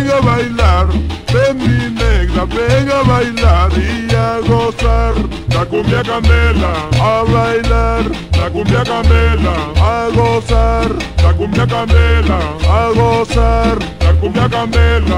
venga a bailar, ven mi negra, venga a bailar y a gozar. La cumbia candela, a bailar, la cumbia candela, a gozar. La cumbia candela, a gozar, la cumbia candela.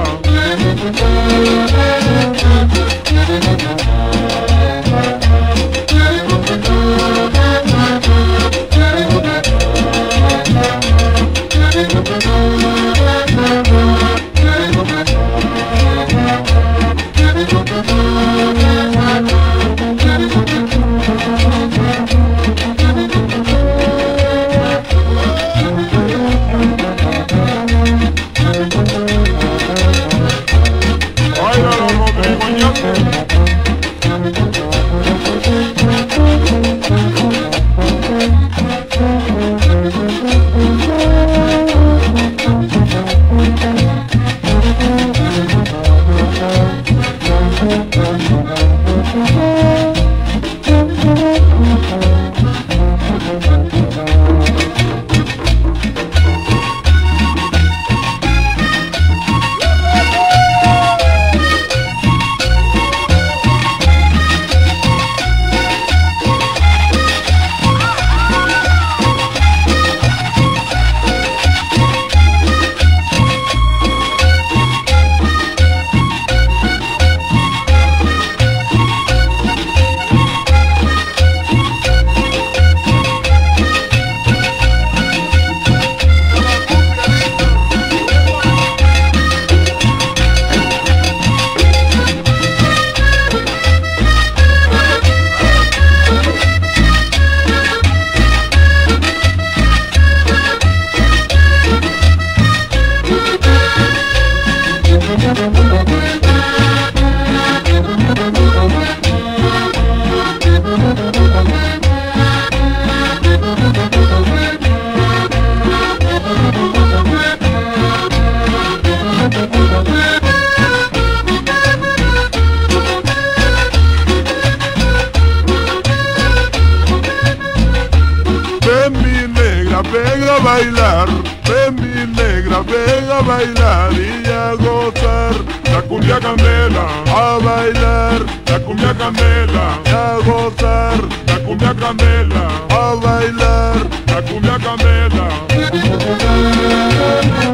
Venga a bailar, ven mi negra, venga a bailar y a gozar. La cumbia candela, a bailar, la cumbia candela, y a gozar. La cumbia candela, a bailar, la cumbia candela.